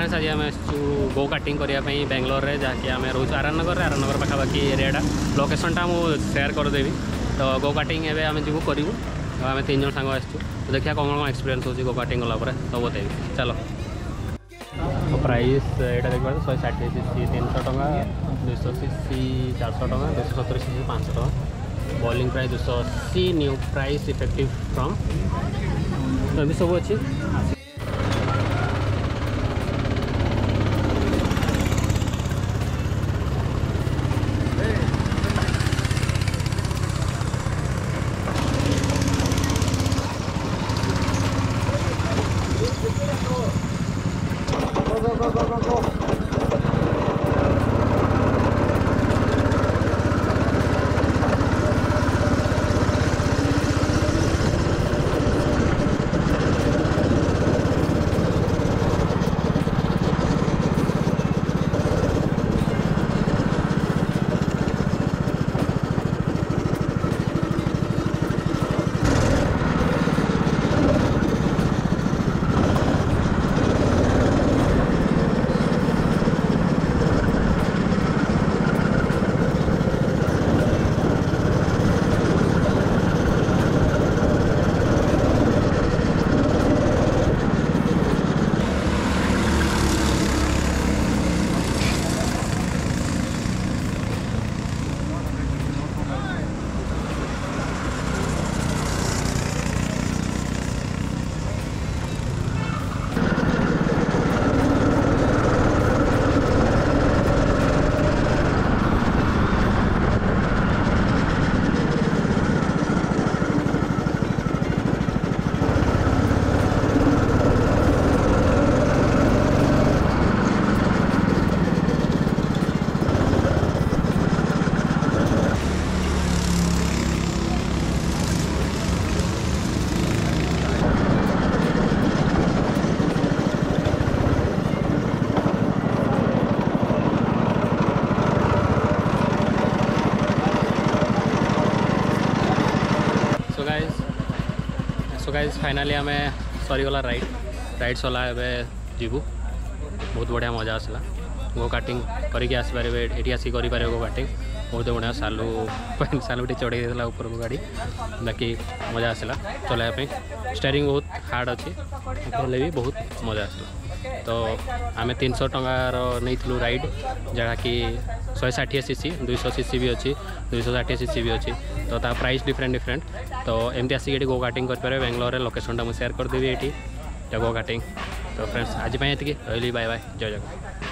Friends आज आम go karting करने बेंगलोर में जहाँकि आम रोज आर नगर पाखापाखी एरियाटा लोकेशनटा मुझे सेयार करदेवी। तो गो कार्टिंग एवं आम जीव करूँ आम 3 जन सांग आसू तो देखिए कौन कौन एक्सपीरियंस हो गो कार्टिंग गलापर तो बताइए चलो। तो प्राइस यहाँ देखा 160 सीसी 300 टका 200 सीसी 400 टका 270 सीसी 500 टका बॉलिंग price 280 new price effective from तो भी सब अच्छी। सो गाइज फाइनाली आम सरीगला राइड सरला जीवु बहुत बढ़िया मजा आसला गो कार्टिंग करके आसपारे ये आसिक करें गो कार्टिंग बहुत बढ़िया सालू चढ़े देला ऊपर को गाड़ी बाकी मजा आसला चलाइवाई स्टेयरिंग बहुत हार्ड अच्छी भी बहुत मजा आसला। तो आम 300 टंकार नहीं राइड जहाँ कि 160 सीसी 200 सीसी भी अच्छी 260 सीसी भी अच्छी तो ता प्राइस डिफरेंट तो एमती आसिक ये गो कार्टिंग करें बेंगलोर लोकेशनटा मुझे सेयार करदेवी ये गो कार्टिंग। तो फ्रेंड्स आज ये रही बाय बाय जय जगन्नाथ।